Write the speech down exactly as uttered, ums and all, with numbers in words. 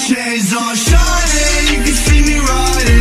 Chains on shining, you can see me riding.